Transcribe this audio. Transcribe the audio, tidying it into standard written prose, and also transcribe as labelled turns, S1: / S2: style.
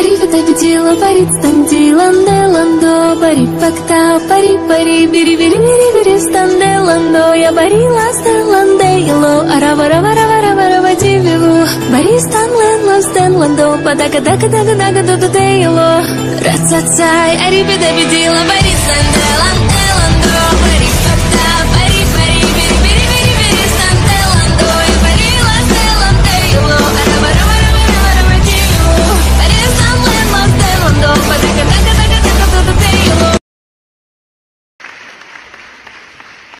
S1: Арифидабидила, парицтандиланделандо, парипакта, пари, бири, станделандо, я барила стеландело, аравараваравараварава дивилу, баристанленло, стенландо, падака-дака-дака-дака дододело, рацацай, арифидабидила, парицтанделанделандо.